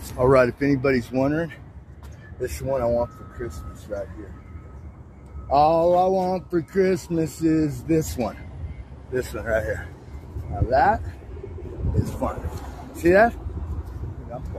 All right, if anybody's wondering, this is one I want for Christmas right here. All I want for Christmas is this one. This one right here. Now that is fun. See that?